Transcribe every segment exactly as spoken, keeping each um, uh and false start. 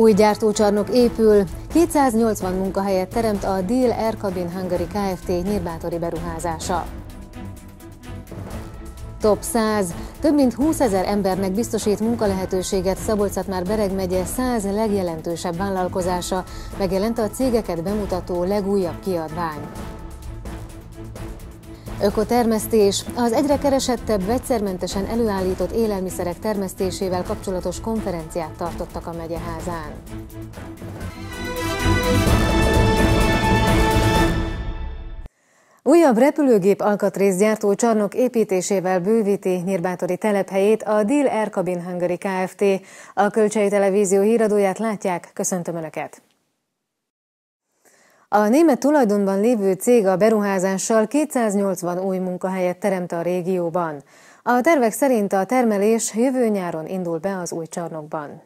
Új gyártócsarnok épül, kétszáznyolcvan munkahelyet teremt a Deal Air Cabin Hungary Kft. Nyírbátori beruházása. Top száz. Több mint húszezer embernek biztosít munkalehetőséget Szabolcs-Szatmár-Bereg megye száz legjelentősebb vállalkozása, megjelent a cégeket bemutató legújabb kiadvány. Ökotermesztés. Az egyre keresettebb, vegyszermentesen előállított élelmiszerek termesztésével kapcsolatos konferenciát tartottak a megyeházán. Újabb repülőgép alkatrészgyártó csarnok építésével bővíti nyírbátori telephelyét a Deal Air Cabin Hungary Kft. A Kölcsei Televízió híradóját látják, köszöntöm Önöket! A német tulajdonban lévő cég a beruházással kétszáznyolcvan új munkahelyet teremt a régióban. A tervek szerint a termelés jövő nyáron indul be az új csarnokban.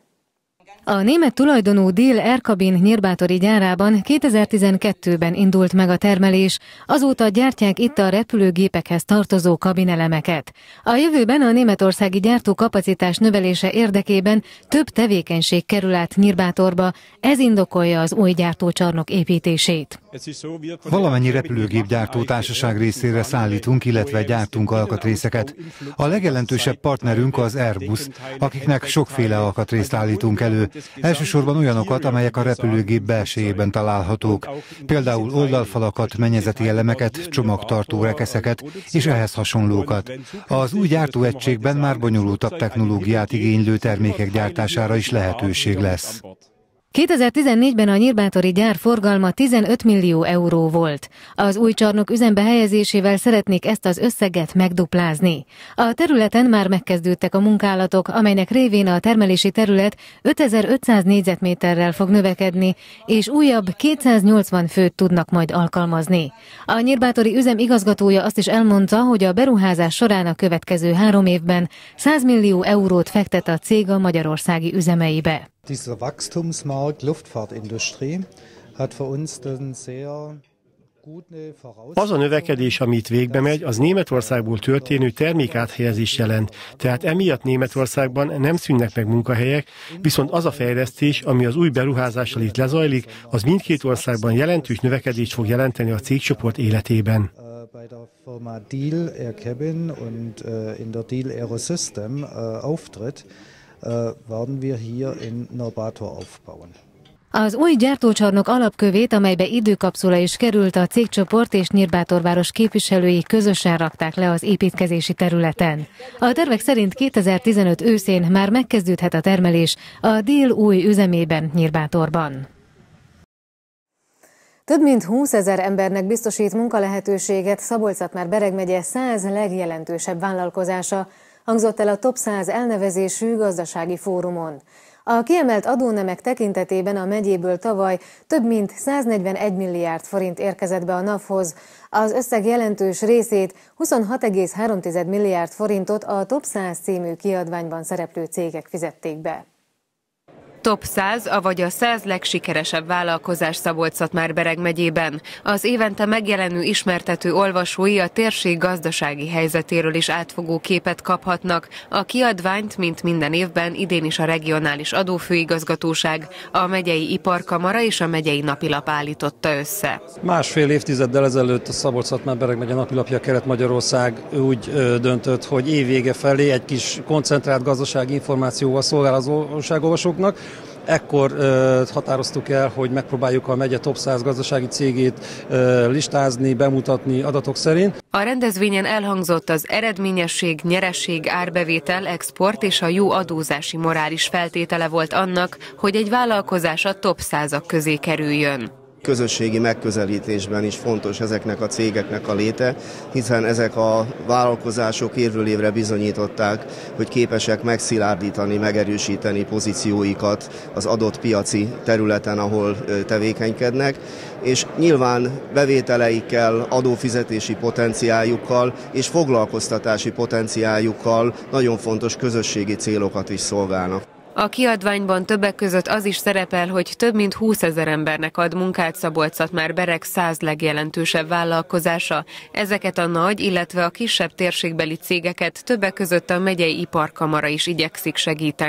A német tulajdonú Deal Air Cabin nyírbátori gyárában kétezer-tizenkettőben indult meg a termelés, azóta gyártják itt a repülőgépekhez tartozó kabinelemeket. A jövőben a németországi gyártó kapacitás növelése érdekében több tevékenység kerül át Nyírbátorba, ez indokolja az új gyártócsarnok építését. Valamennyi repülőgépgyártó társaság részére szállítunk, illetve gyártunk alkatrészeket. A legjelentősebb partnerünk az Airbus, akiknek sokféle alkatrészt állítunk elő. Elsősorban olyanokat, amelyek a repülőgép belsejében találhatók, például oldalfalakat, mennyezeti elemeket, csomagtartó rekeszeket és ehhez hasonlókat. Az új gyártóegységben már bonyolultabb technológiát igénylő termékek gyártására is lehetőség lesz. kétezer-tizennégyben a nyírbátori gyár forgalma tizenöt millió euró volt. Az új csarnok üzembe helyezésével szeretnék ezt az összeget megduplázni. A területen már megkezdődtek a munkálatok, amelynek révén a termelési terület ötezer-ötszáz négyzetméterrel fog növekedni, és újabb kétszáznyolcvan főt tudnak majd alkalmazni. A nyírbátori üzem igazgatója azt is elmondta, hogy a beruházás során a következő három évben száz millió eurót fektet a cég a magyarországi üzemeibe. Diese Wachstumsmarkt Luftfahrtindustrie hat für uns einen sehr gute Voraussetzung. Az a növekedés, amit végbe megy, az Németországból történő termékáthelyezés jelent. Tehát emiatt Németországban nem szűnnek meg munkahelyek, viszont az a fejlesztés, ami az új beruházással itt lezajlik, az mindkét országban jelentős növekedést fog jelenteni a cégcsoport életében. Bei der Firma Deal Air Cabin und in der Deal Aerosystem auftritt, werden wir hier in Nyírbátor aufbauen. Az új gyártócsarnok alapkövét, amelybe időkapszula is került, a cégcsoport és Nyírbátorváros képviselői közösen rakták le az építkezési területen. A tervek szerint kétezer-tizenöt őszén már megkezdődhet a termelés a Deal új üzemében Nyírbátorban. Több mint húszezer embernek biztosít munkalehetőséget Szabolcs-Szatmár-Bereg megye száz legjelentősebb vállalkozása, hangzott el a Top száz elnevezésű gazdasági fórumon. A kiemelt adónemek tekintetében a megyéből tavaly több mint száznegyvenegy milliárd forint érkezett be a NAV-hoz. Az összeg jelentős részét, huszonhat egész három milliárd forintot a Top száz című kiadványban szereplő cégek fizették be. Top száz, avagy a száz legsikeresebb vállalkozás Szabolcs-Szatmár-Bereg megyében. Az évente megjelenő ismertető olvasói a térség gazdasági helyzetéről is átfogó képet kaphatnak. A kiadványt, mint minden évben, idén is a regionális adófőigazgatóság, a megyei iparkamara és a megyei napilap állította össze. Másfél évtizeddel ezelőtt a Szabolcs-Szatmár-Bereg megye napilapja Kelet-Magyarország úgy döntött, hogy évvége felé egy kis koncentrált gazdasági információval szolgál az újságolvasóknak. Ekkor uh, határoztuk el, hogy megpróbáljuk a megye top száz gazdasági cégét uh, listázni, bemutatni adatok szerint. A rendezvényen elhangzott az eredményesség, nyeresség, árbevétel, export és a jó adózási morális feltétele volt annak, hogy egy vállalkozás a top százak közé kerüljön. Közösségi megközelítésben is fontos ezeknek a cégeknek a léte, hiszen ezek a vállalkozások évről évre bizonyították, hogy képesek megszilárdítani, megerősíteni pozícióikat az adott piaci területen, ahol tevékenykednek, és nyilván bevételeikkel, adófizetési potenciáljukkal és foglalkoztatási potenciáljukkal nagyon fontos közösségi célokat is szolgálnak. A kiadványban többek között az is szerepel, hogy több mint húszezer embernek ad munkát Szabolcs-Szatmár-Bereg száz legjelentősebb vállalkozása. Ezeket a nagy, illetve a kisebb térségbeli cégeket többek között a megyei iparkamara is igyekszik segíteni.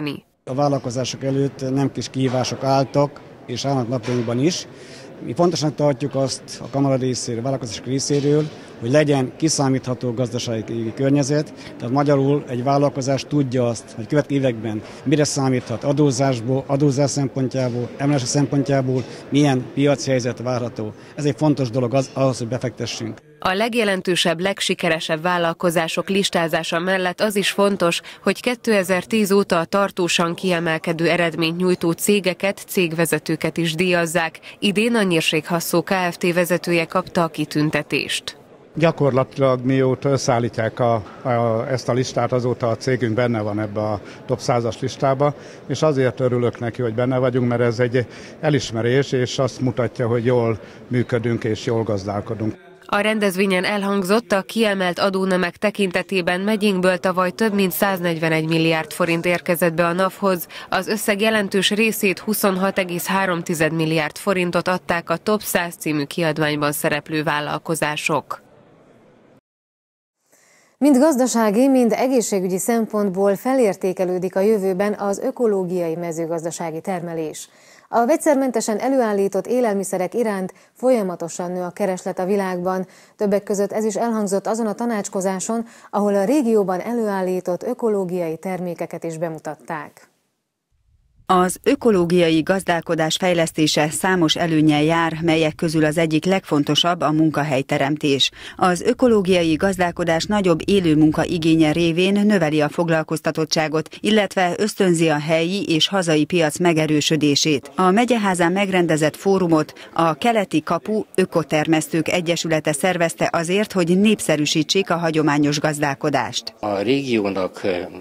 A vállalkozások előtt nem kis kihívások álltak, és állnak napjainkban is. Mi fontosnak tartjuk azt a kamara részéről, a vállalkozások részéről, hogy legyen kiszámítható gazdasági környezet, tehát magyarul egy vállalkozás tudja azt, hogy következő években mire számíthat adózásból, adózás szempontjából, emelési szempontjából, milyen piaci helyzet várható. Ez egy fontos dolog az, ahhoz, hogy befektessünk. A legjelentősebb, legsikeresebb vállalkozások listázása mellett az is fontos, hogy kétezer-tíz óta a tartósan kiemelkedő eredményt nyújtó cégeket, cégvezetőket is díjazzák. Idén a Nyírség-Hasszó Kft. Vezetője kapta a kitüntetést. Gyakorlatilag mióta összeállítják a, a, ezt a listát, azóta a cégünk benne van ebbe a top százas listába, és azért örülök neki, hogy benne vagyunk, mert ez egy elismerés, és azt mutatja, hogy jól működünk és jól gazdálkodunk. A rendezvényen elhangzott, a kiemelt adónemek tekintetében megyénkből tavaly több mint száznegyvenegy milliárd forint érkezett be a NAV-hoz. Az összeg jelentős részét, huszonhat egész három milliárd forintot adták a Top száz című kiadványban szereplő vállalkozások. Mind gazdasági, mind egészségügyi szempontból felértékelődik a jövőben az ökológiai mezőgazdasági termelés. A vegyszermentesen előállított élelmiszerek iránt folyamatosan nő a kereslet a világban. Többek között ez is elhangzott azon a tanácskozáson, ahol a régióban előállított ökológiai termékeket is bemutatták. Az ökológiai gazdálkodás fejlesztése számos előnnyel jár, melyek közül az egyik legfontosabb a munkahelyteremtés. Az ökológiai gazdálkodás nagyobb élőmunka igénye révén növeli a foglalkoztatottságot, illetve ösztönzi a helyi és hazai piac megerősödését. A Megyeházán megrendezett fórumot a Keleti Kapu Ökotermesztők Egyesülete szervezte azért, hogy népszerűsítsék a hagyományos gazdálkodást. A régiónak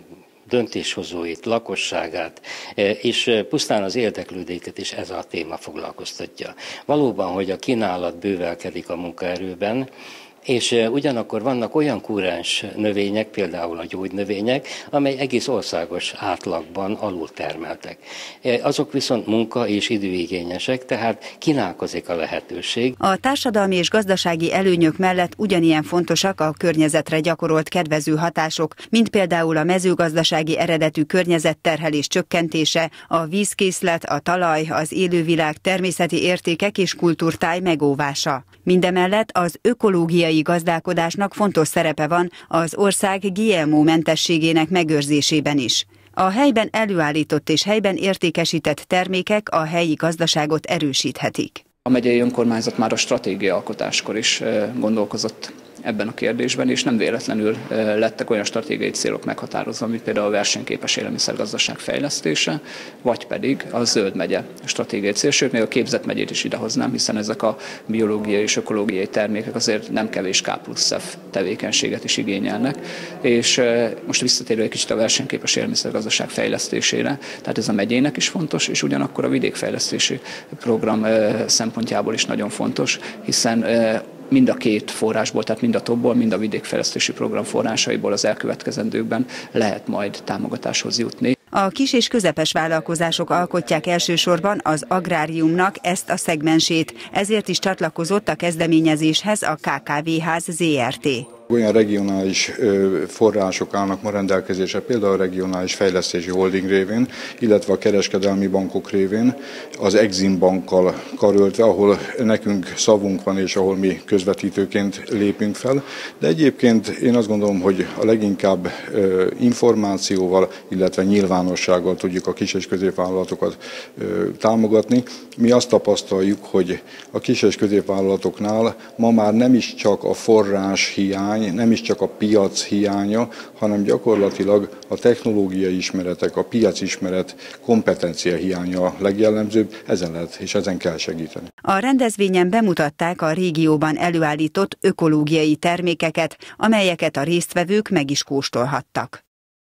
döntéshozóit, lakosságát, és pusztán az érdeklődőket is ez a téma foglalkoztatja. Valóban, hogy a kínálat bővelkedik a munkaerőben, és ugyanakkor vannak olyan kúrens növények, például a gyógynövények, amely egész országos átlagban alul termeltek. Azok viszont munka- és időigényesek, tehát kínálkozik a lehetőség. A társadalmi és gazdasági előnyök mellett ugyanilyen fontosak a környezetre gyakorolt kedvező hatások, mint például a mezőgazdasági eredetű környezetterhelés csökkentése, a vízkészlet, a talaj, az élővilág természeti értékek és kultúrtáj megóvása. Mindemellett az ökológiai gazdálkodásnak fontos szerepe van az ország gé em o-mentességének megőrzésében is. A helyben előállított és helyben értékesített termékek a helyi gazdaságot erősíthetik. A megyei önkormányzat már a stratégiaalkotáskor is gondolkozott ebben a kérdésben, és nem véletlenül lettek olyan stratégiai célok meghatározva, mint például a versenyképes élelmiszergazdaság fejlesztése, vagy pedig a zöld megye stratégiai cél, sőt, még a képzett megyét is idehoznám, hiszen ezek a biológiai és ökológiai termékek azért nem kevés K plusz F tevékenységet is igényelnek, és most visszatérve egy kicsit a versenyképes élelmiszergazdaság fejlesztésére, tehát ez a megyének is fontos, és ugyanakkor a vidékfejlesztési program szempontjából is nagyon fontos, hiszen mind a két forrásból, tehát mind a topból, mind a vidékfejlesztési program forrásaiból az elkövetkezendőkben lehet majd támogatáshoz jutni. A kis és közepes vállalkozások alkotják elsősorban az agráriumnak ezt a szegmensét, ezért is csatlakozott a kezdeményezéshez a ká ká vé ház zé er té. Olyan regionális források állnak ma rendelkezésre, például a regionális fejlesztési holding révén, illetve a kereskedelmi bankok révén, az Exim bankkal karöltve, ahol nekünk szavunk van, és ahol mi közvetítőként lépünk fel. De egyébként én azt gondolom, hogy a leginkább információval, illetve nyilvánossággal tudjuk a kis és középvállalatokat támogatni. Mi azt tapasztaljuk, hogy a kis és középvállalatoknál ma már nem is csak a forrás hiány, nem is csak a piac hiánya, hanem gyakorlatilag a technológiai ismeretek, a piacismeret kompetencia hiánya a legjellemzőbb, ezen lehet és ezen kell segíteni. A rendezvényen bemutatták a régióban előállított ökológiai termékeket, amelyeket a résztvevők meg is kóstolhattak.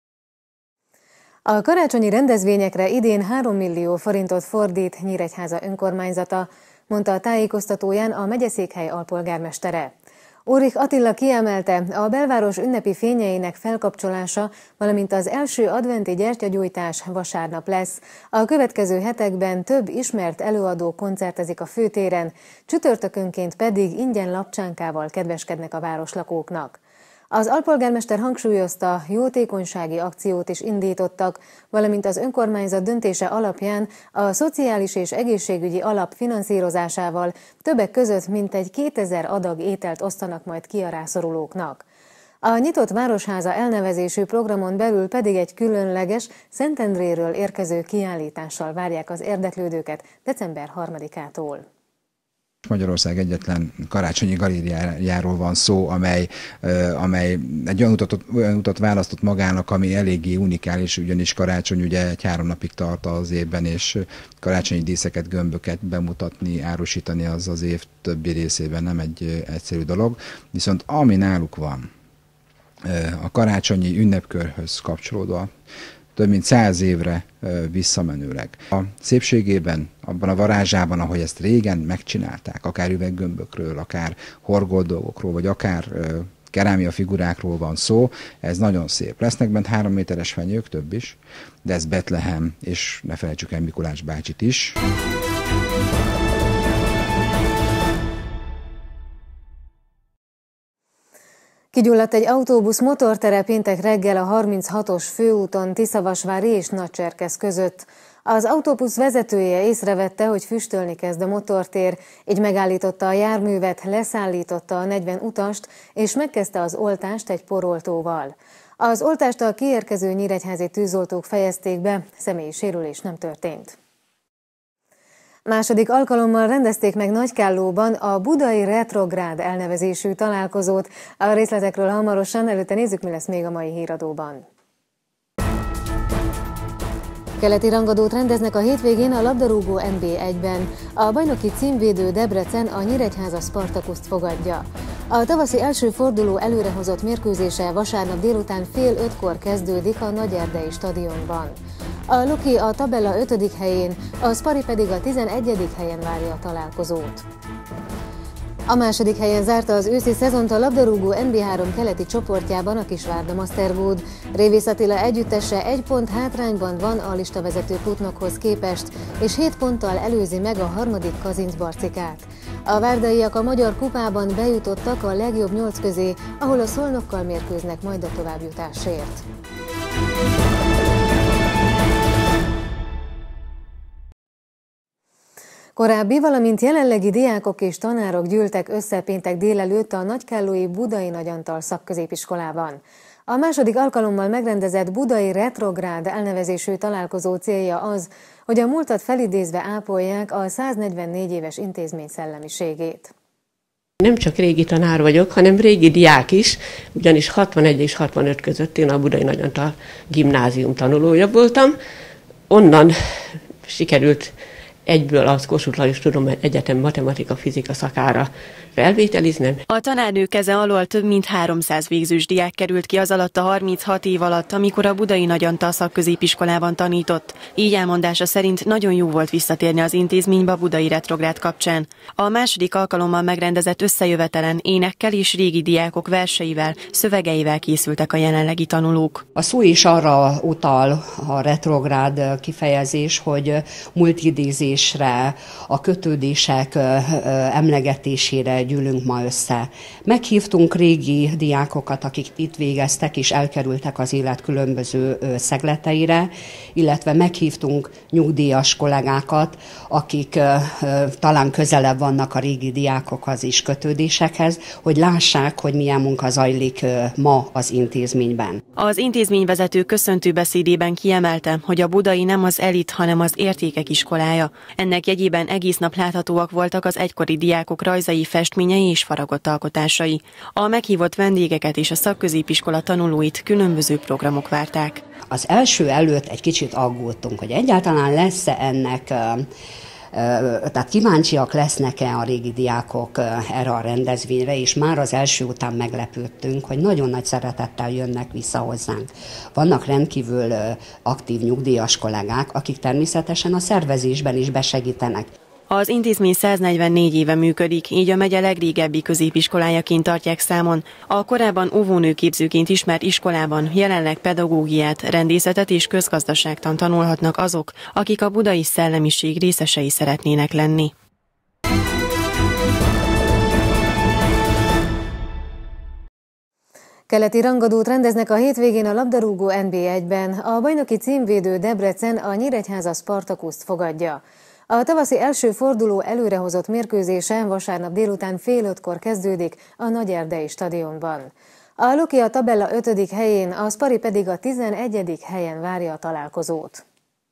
A karácsonyi rendezvényekre idén három millió forintot fordít Nyíregyháza önkormányzata, mondta a tájékoztatóján a megyeszékhely alpolgármestere. Ulrich Attila kiemelte, a belváros ünnepi fényeinek felkapcsolása, valamint az első adventi gyertyagyújtás vasárnap lesz. A következő hetekben több ismert előadó koncertezik a főtéren, csütörtökönként pedig ingyen lapcsánkával kedveskednek a városlakóknak. Az alpolgármester hangsúlyozta, jótékonysági akciót is indítottak, valamint az önkormányzat döntése alapján a szociális és egészségügyi alap finanszírozásával többek között mintegy kétezer adag ételt osztanak majd ki a rászorulóknak. A Nyitott Városháza elnevezésű programon belül pedig egy különleges, Szentendréről érkező kiállítással várják az érdeklődőket december harmadikától. Magyarország egyetlen karácsonyi galériájáról van szó, amely, amely egy olyan utat, olyan utat választott magának, ami eléggé unikális, ugyanis karácsony ugye egy három napig tart az évben, és karácsonyi díszeket, gömböket bemutatni, árusítani az az év többi részében nem egy egyszerű dolog. Viszont ami náluk van, a karácsonyi ünnepkörhöz kapcsolódva, több mint száz évre visszamenőleg. A szépségében, abban a varázsában, ahogy ezt régen megcsinálták, akár üveggömbökről, akár horgolt dolgokról, vagy akár kerámia figurákról van szó, ez nagyon szép. Lesznek bent három méteres fenyők, több is, de ez Betlehem, és ne felejtsük el Mikulás bácsit is. Kigyulladt egy autóbusz motortere péntek reggel a harminchatos főúton Tiszavasvári és Nagycserkesz között. Az autóbusz vezetője észrevette, hogy füstölni kezd a motortér, így megállította a járművet, leszállította a negyven utast, és megkezdte az oltást egy poroltóval. Az oltást a kiérkező nyíregyházi tűzoltók fejezték be, személyi sérülés nem történt. Második alkalommal rendezték meg Nagykállóban a budai retrográd elnevezésű találkozót. A részletekről hamarosan, előtte nézzük, mi lesz még a mai híradóban. Keleti rangadót rendeznek a hétvégén a labdarúgó en bé egyben. A bajnoki címvédő Debrecen a Nyíregyháza Spartakuszt fogadja. A tavaszi első forduló előrehozott mérkőzése vasárnap délután fél ötkor kezdődik a Nagyerdei stadionban. A Loki a tabella ötödik helyén, a Spari pedig a tizenegyedik helyen várja a találkozót. A második helyen zárta az őszi szezont a labdarúgó en bé három keleti csoportjában a Kisvárda Masterwood. Révész Attila együttese egy pont hátrányban van a listavezető Kutnokhoz képest, és hét ponttal előzi meg a harmadik Kazincbarcikát. A várdaiak a Magyar Kupában bejutottak a legjobb nyolc közé, ahol a Szolnokkal mérkőznek majd a továbbjutásért. Korábbi, valamint jelenlegi diákok és tanárok gyűltek össze péntek délelőtt a nagykállói Budai Nagy Antal szakközépiskolában. A második alkalommal megrendezett budai retrográd elnevezésű találkozó célja az, hogy a múltat felidézve ápolják a száznegyvennégy éves intézmény szellemiségét. Nem csak régi tanár vagyok, hanem régi diák is, ugyanis hatvanegy és hatvanöt között én a Budai Nagy Antal gimnázium tanulója voltam. Onnan sikerült egyből az Kossuth Lajos Tudományegyetem matematika-fizika szakára felvételiznem. A tanárnő keze alól több mint háromszáz végzős diák került ki az alatt a harminchat év alatt, amikor a Budai Nagy Antal szakközépiskolában tanított. Így elmondása szerint nagyon jó volt visszatérni az intézménybe a budai retrográd kapcsán. A második alkalommal megrendezett összejövetelen énekkel és régi diákok verseivel, szövegeivel készültek a jelenlegi tanulók. A szó is arra utal, a retrográd kifejezés, hogy múltidézésre, a kötődések emlegetésére gyűlünk ma össze. Meghívtunk régi diákokat, akik itt végeztek és elkerültek az élet különböző szegleteire, illetve meghívtunk nyugdíjas kollégákat, akik talán közelebb vannak a régi diákokhoz és kötődésekhez, hogy lássák, hogy milyen munka zajlik ma az intézményben. Az intézményvezető köszöntő beszédében kiemelte, hogy a budai nem az elit, hanem az értékek iskolája. Ennek jegyében egész nap láthatóak voltak az egykori diákok rajzai, festményei és faragott alkotásai. A meghívott vendégeket és a szakközépiskola tanulóit különböző programok várták. Az első előtt egy kicsit aggódtunk, hogy egyáltalán lesz-e ennek, tehát kíváncsiak lesznek-e a régi diákok erre a rendezvényre, és már az első után meglepődtünk, hogy nagyon nagy szeretettel jönnek vissza hozzánk. Vannak rendkívül aktív nyugdíjas kollégák, akik természetesen a szervezésben is besegítenek. Az intézmény száznegyvennégy éve működik, így a megye legrégebbi középiskolájaként tartják számon. A korábban óvónőképzőként ismert iskolában jelenleg pedagógiát, rendészetet és közgazdaságtan tanulhatnak azok, akik a budai szellemiség részesei szeretnének lenni. Keleti rangadót rendeznek a hétvégén a labdarúgó en bé egyben. A bajnoki címvédő Debrecen a Nyíregyháza Spartakuszt fogadja. A tavaszi első forduló előrehozott mérkőzése vasárnap délután fél ötkor kezdődik a Nagyerdei stadionban. A Loki a tabella ötödik helyén, a Spari pedig a tizenegyedik helyen várja a találkozót.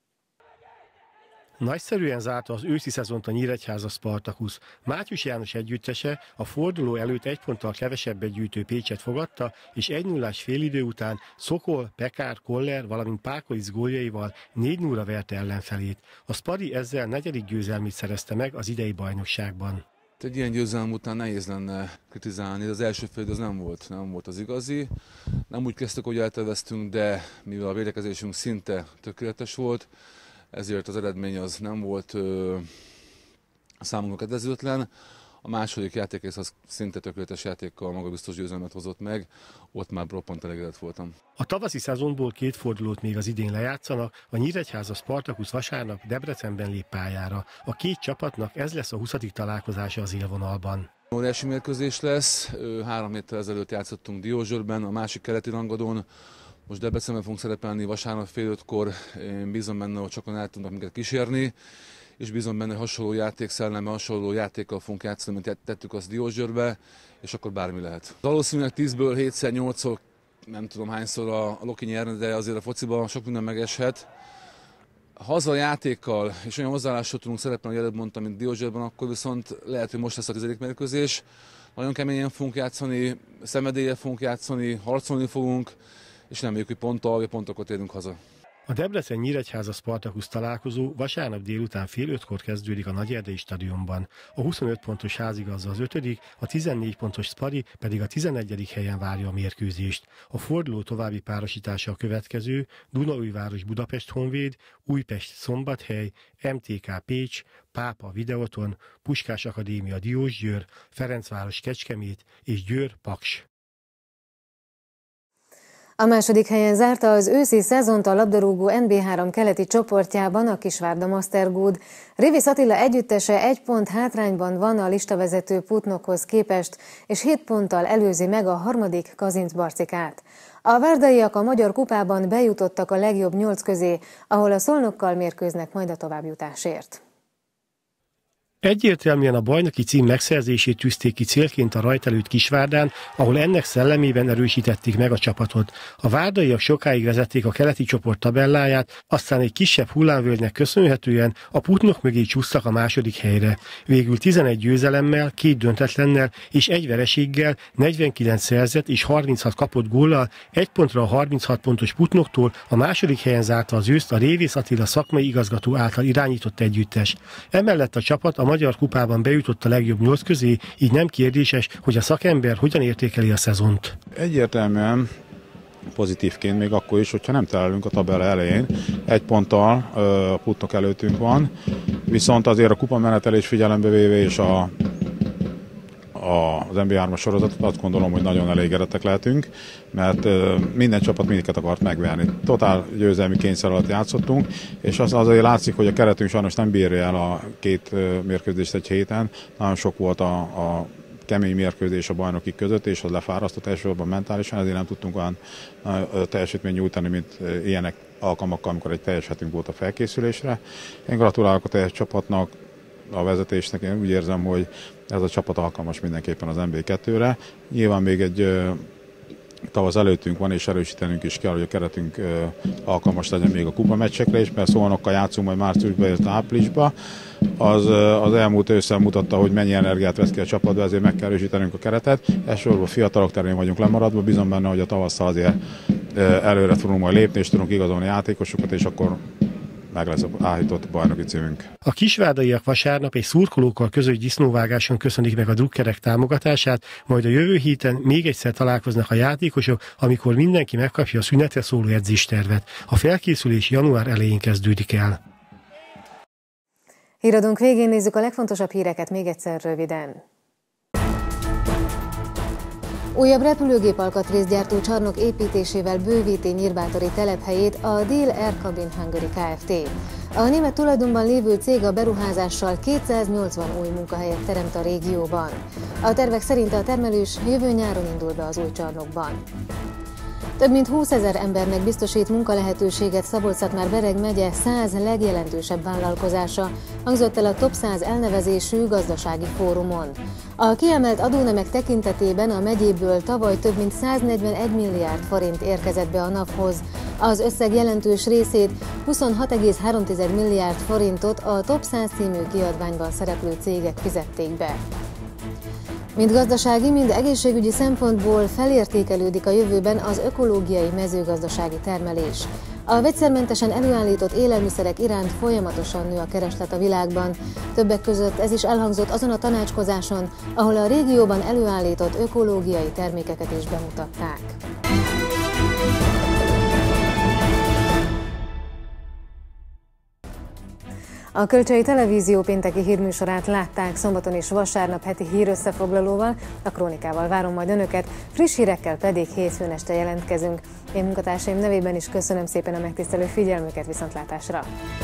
Nagyszerűen zárta az őszi szezont a Nyíregyháza Spartakusz. Mátyus János együttese a forduló előtt egy ponttal kevesebbet gyűjtő Pécset fogadta, és egy nullás félidő után Szokol, Pekár, Koller, valamint Pákolic góljaival négy nullra verte ellenfelét. A Spari ezzel negyedik győzelmét szerezte meg az idei bajnokságban. Egy ilyen győzelem után nehéz lenne kritizálni, de az első fél az nem volt, nem volt az igazi. Nem úgy kezdtük, hogy elterveztünk, de mivel a védekezésünk szinte tökéletes volt, ezért az eredmény az nem volt ö, számunkra kedvezőtlen. A második játékész az szinte tökéletes játékkal magabiztos győzelmet hozott meg, ott már roppant elégedett voltam. A tavaszi szezonból két fordulót még az idén lejátszanak, a Nyíregyháza Spartakusz vasárnap Debrecenben lép pályára. A két csapatnak ez lesz a huszadik találkozása az élvonalban. Óriási mérkőzés lesz, három héttel ezelőtt játszottunk Diósgyőrben, a másik keleti rangadón. Most Debrecenben fogunk szerepelni vasárnap fél ötkor, én bízom benne, hogy sokan el tudnak minket kísérni, és bízom benne, hogy hasonló játékszellemmel, hasonló játékkal fogunk játszani, mint tettük azt Diósgyőrbe, és akkor bármi lehet. Valószínűleg tízből hétszer, nyolcszor, nem tudom hányszor a Loki nyerne, de azért a fociban sok minden megeshet. Haza játékkal és olyan hozzáállással tudunk szerepelni, hogy előbb mondtam, mint Diósgyőrben, akkor viszont lehet, hogy most lesz a tizedik mérkőzés. Nagyon keményen fogunk játszani, szenvedéllyel fogunk játszani, harcolni fogunk, és nem hogy ponttal, vagy pontokat érünk haza. A Debrecen-Nyíregyháza Spartakusz találkozó vasárnap délután fél ötkor kezdődik a Nagyerdei stadionban. A huszonöt pontos házigazda az ötödik, a tizennégy pontos Spari pedig a tizenegyedik helyen várja a mérkőzést. A forduló további párosítása a következő: Dunaújváros Budapest Honvéd, Újpest Szombathely, em té ká Pécs, Pápa Videoton, Puskás Akadémia Diósgyőr, Ferencváros Kecskemét és Győr Paks. A második helyen zárta az őszi szezont a labdarúgó en bé három keleti csoportjában a Kisvárda Mastergood. Révész Attila együttese egy pont hátrányban van a listavezető Putnokhoz képest, és hét ponttal előzi meg a harmadik Kazincbarcikát. A várdaiak a Magyar Kupában bejutottak a legjobb nyolc közé, ahol a Szolnokkal mérkőznek majd a továbbjutásért. Egyértelműen a bajnoki cím megszerzését tűzték ki célként a rajtelőtt Kisvárdán, ahol ennek szellemében erősítették meg a csapatot. A várdaiak sokáig vezették a keleti csoport tabelláját, aztán egy kisebb hullámvölgynek köszönhetően a Putnok mögé csúsztak a második helyre. Végül tizenegy győzelemmel, két döntetlennel és egy vereséggel, negyvenkilenc szerzett és harminchat kapott góllal egy pontra a harminchat pontos Putnoktól a második helyen zárta az őszt a Révész Attila szakmai igazgató által irányított együttes. Emellett a csapat a Magyar Kupában bejutott a legjobb nyolc közé, így nem kérdéses, hogy a szakember hogyan értékeli a szezont. Egyértelműen pozitívként, még akkor is, hogyha nem találunk a tabella elején. Egy ponttal a Putnok előttünk van, viszont azért a kupa menetelés figyelembe véve és a az en bé hármas sorozatot, azt gondolom, hogy nagyon elégedettek lehetünk, mert minden csapat mindiket akart megverni. Totál győzelmi kényszer alatt játszottunk, és az azért látszik, hogy a keretünk sajnos nem bírja el a két mérkőzést egy héten. Nagyon sok volt a, a kemény mérkőzés a bajnokik között, és az lefárasztott elsősorban mentálisan, ezért nem tudtunk olyan teljesítményt nyújtani, mint ilyenek alkalmakkal, amikor egy teljes hetünk volt a felkészülésre. Én gratulálok a teljes csapatnak, a vezetésnek, én úgy érzem, hogy ez a csapat alkalmas mindenképpen az en bé kettőre. Nyilván még egy ö, tavasz előttünk van, és erősítenünk is kell, hogy a keretünk ö, alkalmas legyen még a kupa meccsekre is, mert Szolnokkal játszunk majd márciusban, illetve áprilisban. Az, az elmúlt ősszel mutatta, hogy mennyi energiát vesz ki a csapatba, ezért meg kell erősítenünk a keretet. Elsősorban fiatalok terén vagyunk lemaradva, bízom benne, hogy a tavasszal azért ö, előre tudunk majd lépni, és tudunk igazolni játékosokat, és akkor meg lesz állított bajnoki címünk. A kisvárdaiak vasárnap egy szurkolókkal közös disznóvágáson köszönik meg a drukkerek támogatását, majd a jövő héten még egyszer találkoznak a játékosok, amikor mindenki megkapja a szünetre szóló edzéstervet. A felkészülés január elején kezdődik el. Híradónk végén nézzük a legfontosabb híreket még egyszer röviden. Újabb repülőgép alkatrészgyártó csarnok építésével bővíti Nyírbátori telephelyét a Deal Air Cabin Hungary Kft. A német tulajdonban lévő cég a beruházással kétszáznyolcvan új munkahelyet teremt a régióban. A tervek szerint a termelés jövő nyáron indul be az új csarnokban. Több mint húszezer embernek biztosít munkalehetőséget Szabolcs-Szatmár-Bereg megye száz legjelentősebb vállalkozása, hangzott el a top száz elnevezésű gazdasági fórumon. A kiemelt adónemek tekintetében a megyéből tavaly több mint száznegyvenegy milliárd forint érkezett be a NAV-hoz. Az összeg jelentős részét, huszonhat egész három milliárd forintot a top száz című kiadványban szereplő cégek fizették be. Mind gazdasági, mind egészségügyi szempontból felértékelődik a jövőben az ökológiai mezőgazdasági termelés. A vegyszermentesen előállított élelmiszerek iránt folyamatosan nő a kereslet a világban. Többek között ez is elhangzott azon a tanácskozáson, ahol a régióban előállított ökológiai termékeket is bemutatták. A Kölcsei Televízió pénteki hírműsorát látták, szombaton és vasárnap heti hírösszefoglalóval, a Krónikával várom majd önöket, friss hírekkel pedig hétfőn este jelentkezünk. Én munkatársaim nevében is köszönöm szépen a megtisztelő figyelmüket, viszontlátásra!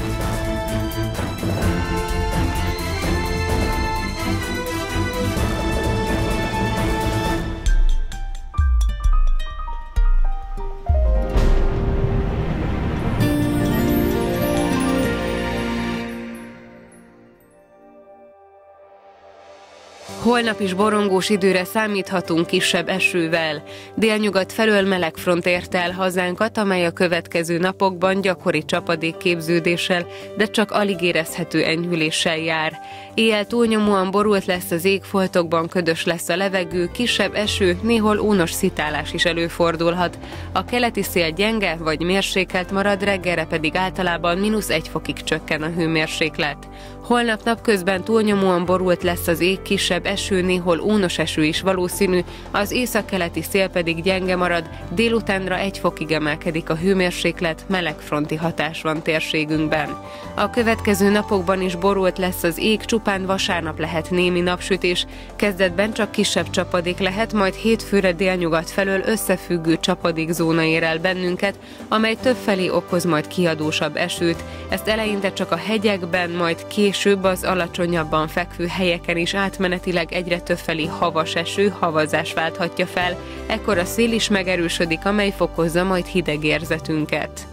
Holnap is borongós időre számíthatunk kisebb esővel. Délnyugat felől meleg front ért el hazánkat, amely a következő napokban gyakori csapadék képződéssel, de csak alig érezhető enyhüléssel jár. Éjjel túlnyomóan borult lesz az égfoltokban, ködös lesz a levegő, kisebb eső, néhol ónos szitálás is előfordulhat. A keleti szél gyenge vagy mérsékelt marad, reggelre pedig általában mínusz egy fokig csökken a hőmérséklet. Holnap napközben túlnyomóan borult lesz az ég, kisebb eső, néhol ónos eső is valószínű, az északkeleti szél pedig gyenge marad, délutánra egy fokig emelkedik a hőmérséklet, melegfronti hatás van térségünkben. A következő napokban is borult lesz az ég, csupán vasárnap lehet némi napsütés, kezdetben csak kisebb csapadék lehet, majd hétfőre délnyugat felől összefüggő csapadékzóna ér el bennünket, amely többfelé okoz majd kiadósabb esőt. Ezt eleinte csak a hegyekben, majd később az alacsonyabban fekvő helyeken is átmenetileg egyre többfelé havas eső, havazás válthatja fel, ekkor a szél is megerősödik, amely fokozza majd hideg érzetünket.